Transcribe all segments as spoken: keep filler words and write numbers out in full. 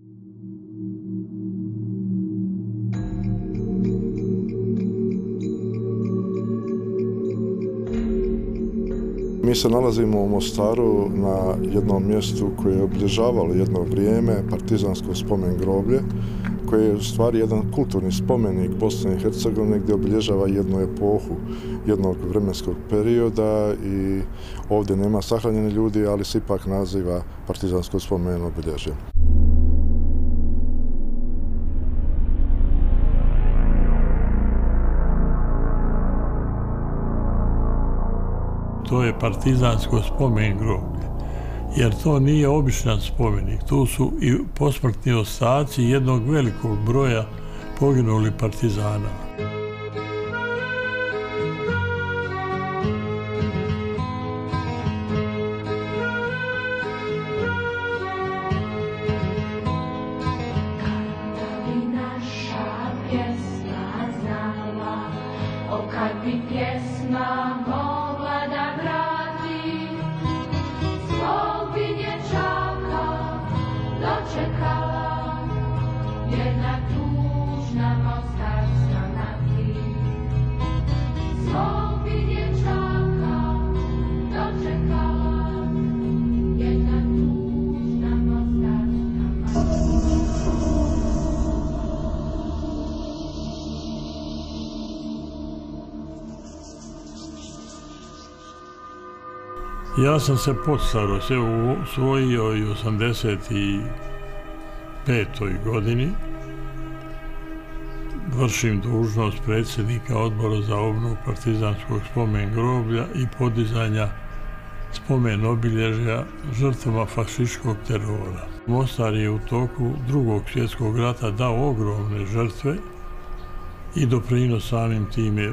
Mi se nalazimo u Mostaru na jednom mjestu koje je obilježavalo jedno vrijeme partizansko spomen groblje, koje je u stvari jedan kulturni spomenik Bosne i Hercegovine gdje obilježava jednu epohu jednog vremenskog perioda i ovdje nema sahranjeni ljudi, ali se ipak naziva partizansko spomen obilježje. To je partizansko spomen groblje, jer to nije običan spomenik. Tu su i posmrtni ostaci jednog velikog broja poginulih partizana. Ja sam se podstaro se usvojio i u osamdeset petoj godini. Vršim dužnost predsjednika odbora za obnovu partizanskog spomen groblja i podizanja spomen obilježja žrtvama fašističkog terora. Mostar je u toku Drugog svjetskog rata dao ogromne žrtve i doprinos samim time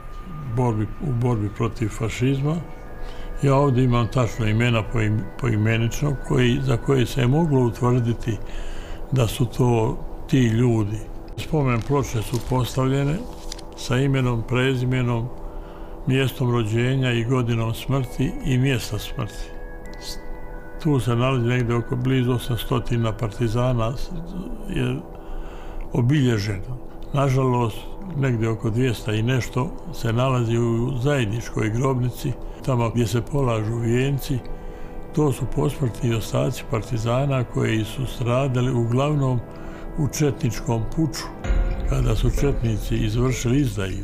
u borbi protiv fašizma. Ja ovdje imam tačno imena poimenično za koje se je moglo utvrditi da su to ti ljudi. Spomen ploče su postavljene sa imenom, prezimenom, mjestom rođenja i godinom smrti i mjesta smrti. Tu se nalazi negdje oko blizu osamsto partizana je obilježeno. Nažalost, negdje oko dvjesto i nešto se nalazi u zajedničkoj grobnici, tamo gdje se polažu vijenci. To su posmrtni ostaci partizana koji su stradali uglavnom u četničkom puču, kada su četnici izvršili izdaju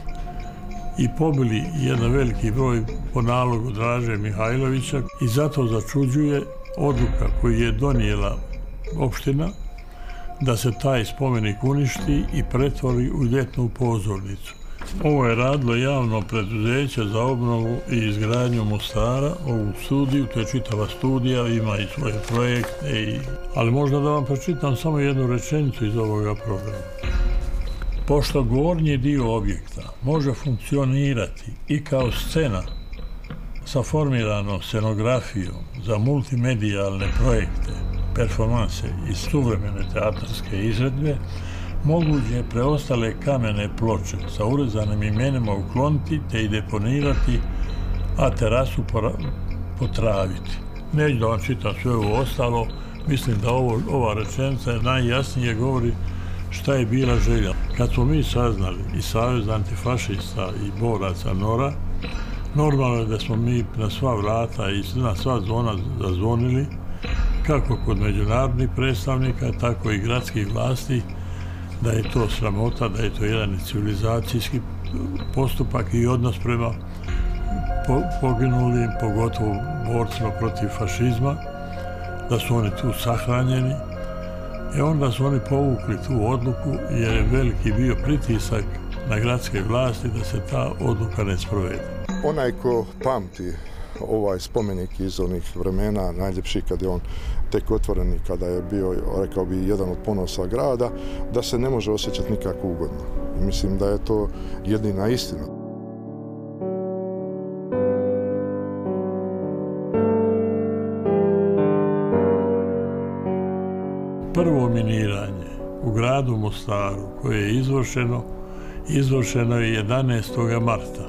i pobili jedan veliki broj po nalogu Draže Mihajlovića. I zato začuđuje odluka koju je donijela opština da se taj spomenik uništi i pretvori u ljetnu pozornicu. Ovo je radilo javno preduzeće za obnovu i izgradnju Mostara, ovu studiju, to je čitava studija, ima i svoje projekte, i... ali možda da vam pročitam samo jednu rečenicu iz ovoga programa. Pošto gornji dio objekta može funkcionirati i kao scena sa formiranom scenografijom za multimedijalne projekte, performanse i suvremene teatarske izvedbe, moguće je preostale kamene ploče sa urezanim imenima ukloniti te i deponirati, a terasu potraviti. Neću da vam čitam sve ovo ostalo, mislim da ovo, ova rečenica najjasnije govori šta je bila želja. Kad smo mi saznali i Savez antifašista i boraca Nora, normalno je da smo mi na sva vrata i na sva zona zazvonili, kako kod međunarodnih predstavnika, tako i gradskih vlasti, da je to sramota, da je to jedan civilizacijski postupak i odnos prema poginulim, pogotovo borcima protiv fašizma, da su oni tu sahranjeni. I onda su oni povukli tu odluku jer je veliki bio pritisak na gradske vlasti da se ta odluka ne sprovede. Onaj ko pamti ovaj spomenik iz onih vremena, najljepši kad je on tek otvoren i kada je bio, rekao bi, jedan od ponosa grada, da se ne može osjećati nikako ugodno. I mislim da je to jedina istina. Prvo miniranje u gradu Mostaru koje je izvršeno, izvršeno je jedanaestog marta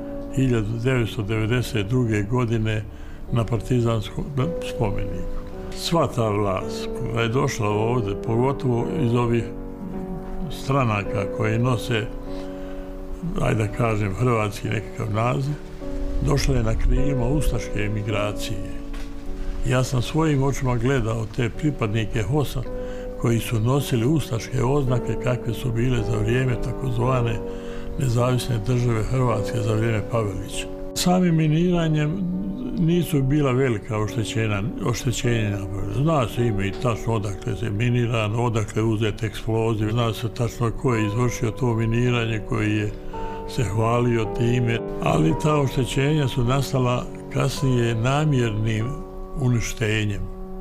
hiljadu devetsto devedeset druge. godine na partizanskom spomeniku. Sva ta vlast koja je došla ovdje, pogotovo iz ovih stranaka koje nose, ajde da kažem, hrvatski nekakav naziv, došla je na krilima ustaške emigracije. Ja sam svojim očima gledao te pripadnike H O S-a koji su nosili ustaške oznake kakve su bile za vrijeme takozvane nezavisne države Hrvatske za vrijeme Pavelića. Samim miniranjem nisu bila velika oštećenja. Zna se ime i tačno odakle se minirano, odakle uzet eksploziv, zna se tačno ko je izvršio to miniranje, koji je se hvalio time, ali ta oštećenja su nastala kasnije namjernim uništenjem.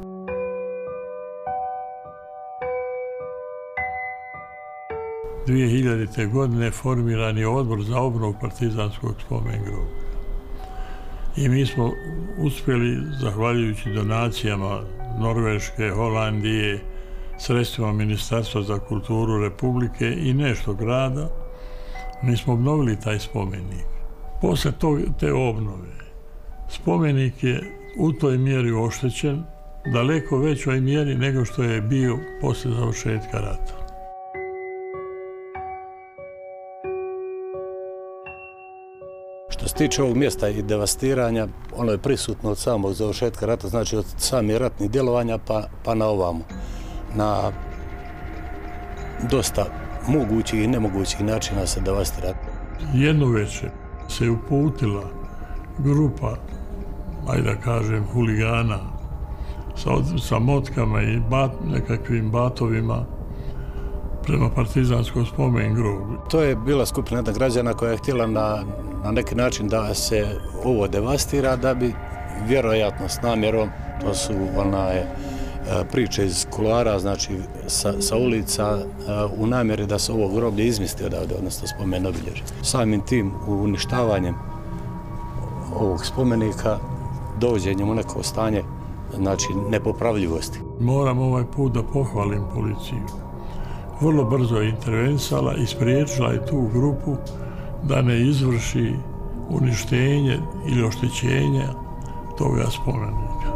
dvije hiljadite. godine formiran je odbor za obnovu partizanskog spomen groblja. I mi smo uspjeli, zahvaljujući donacijama Norveške, Holandije, sredstvima Ministarstva za kulturu Republike i nešto grada, mi smo obnovili taj spomenik. Posle tog, te obnove, spomenik je u toj mjeri oštećen, daleko većoj mjeri nego što je bio poslije završetka rata. Što se tiče ovog mjesta i devastiranja, ono je prisutno od samog završetka rata, znači od samih ratnih djelovanja pa, pa na ovamo. Na dosta mogućih i nemogućih načina se devastira. Jednu večer se uputila grupa, ajde da kažem, huligana sa, sa motkama i bat, nekakvim batovima prema partizanskom spomen groblju. To je bila skupina jedna građana koja je htjela na, na neki način da se ovo devastira, da bi vjerojatno s namjerom, to su onaj, priče iz kuloara, znači sa, sa ulica, u namjeri da se ovo groblje izmisti odavde, odnosno spomen obilježje. Samim tim uništavanjem ovog spomenika, dovođenjem u neko stanje, znači nepopravljivosti. Moram ovaj put da pohvalim policiju. Vrlo brzo je intervenisala i spriječila je tu grupu da ne izvrši uništenje ili oštećenje toga spomenika.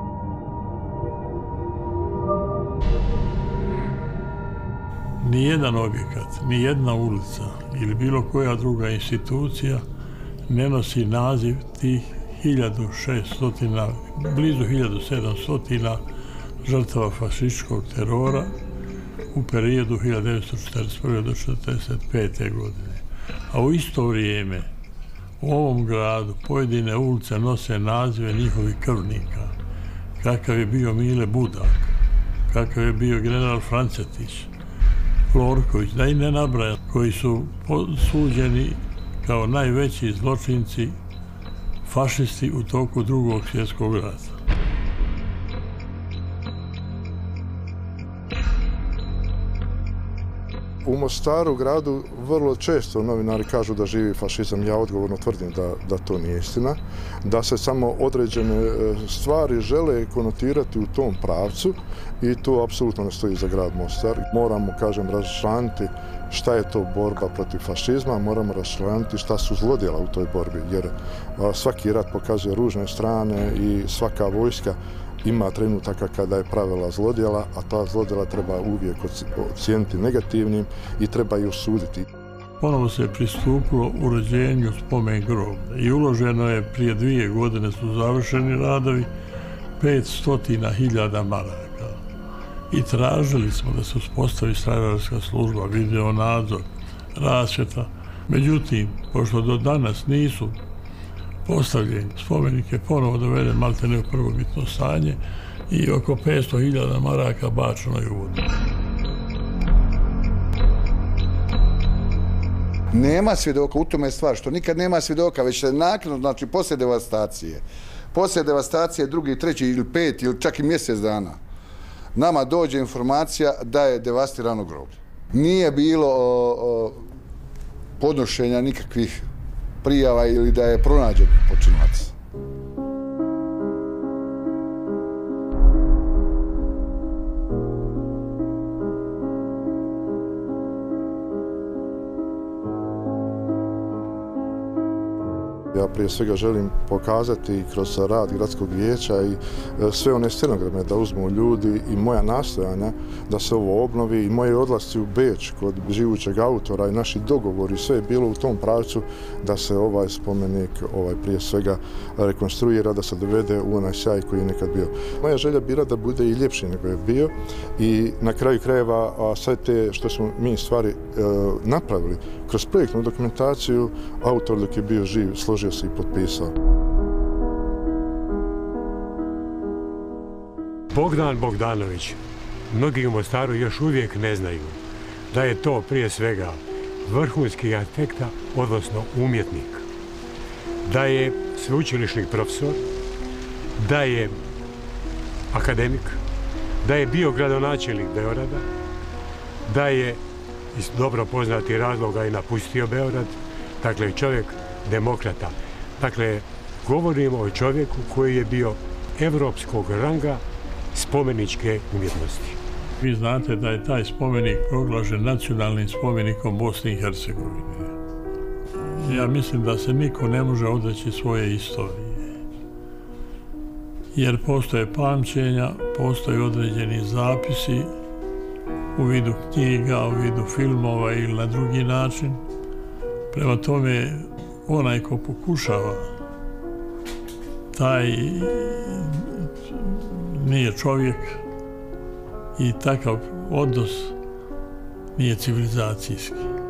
Nijedan objekat, nijedna ulica ili bilo koja druga institucija ne nosi naziv tih hiljadu šeststotina, blizu hiljadu sedamstotina žrtava fašističkog terora u periodu hiljadu devetsto četrdeset prve. do četrdeset pete. godine. A u isto vrijeme u ovom gradu pojedine ulice nose nazive njihovih krvnika, kakav je bio Mile Budak, kakav je bio general Francetić, Florković, da i ne nabrajam, koji su suđeni kao najveći zločinci fašisti u toku Drugog svjetskog rata. U Mostaru, gradu, vrlo često novinari kažu da živi fašizam. Ja odgovorno tvrdim da, da to nije istina. Da se samo određene stvari žele konotirati u tom pravcu i to apsolutno ne stoji za grad Mostar. Moramo, kažem, raščlaniti šta je to borba protiv fašizma, moramo raščlaniti šta su zlodjela u toj borbi, jer svaki rat pokazuje ružne strane i svaka vojska ima trenutaka kada je pravila zlodjela, a ta zlodjela treba uvijek ocijeniti negativnim i treba ih osuditi. Ponovo se je pristupilo uređenju spomen groblja i uloženo je prije dvije godine su završeni radovi petsto hiljada maraka. I tražili smo da se uspostavi stradalnička služba, video nadzor, rasvjeta. Međutim, pošto do danas nisu postavljen, spomenik je ponovo doveden maltene u prvobitno stanje i oko petsto hiljada maraka bačeno je u vodu. Nema svjedoka, u tome je stvar, što nikad nema svjedoka, već se naknadno, znači poslije devastacije, poslije devastacije drugi, treći ili pet ili čak i mjesec dana, nama dođe informacija da je devastirano groblje. Nije bilo o, o, podnošenja nikakvih prijava ili da je pronađen počinilac. Ja ja prije svega želim pokazati kroz rad gradskog vijeća i sve one scenograme da uzmu ljudi i moja nastojanja da se ovo obnovi i moje odlasci u Beč kod živućeg autora i naši dogovori, sve je bilo u tom pravcu da se ovaj spomenik ovaj, prije svega rekonstruira, da se dovede u onaj sjaj koji je nekad bio. Moja želja bila da bude i ljepši nego je bio i na kraju krajeva sve te što smo mi stvari e, napravili kroz projektnu dokumentaciju, autor dok je bio živ složio se i potpisao. Bogdan Bogdanović, mnogi u Mostaru još uvijek ne znaju da je to prije svega vrhunski arhitekta, odnosno umjetnik, da je sveučilišni profesor, da je akademik, da je bio gradonačelnik Beograda, da je iz dobro poznatih razloga i napustio Beograd, dakle čovjek demokrata. Dakle, govorimo o čovjeku koji je bio evropskog ranga spomeničke umjetnosti. Vi znate da je taj spomenik proglašen nacionalnim spomenikom Bosne i Hercegovine. Ja mislim da se niko ne može odreći svoje istorije. Jer postoje pamćenja, postoje određeni zapisi u vidu knjiga, u vidu filmova ili na drugi način. Prema tome, onaj ko pokušava, taj nije čovjek i takav odnos nije civilizacijski.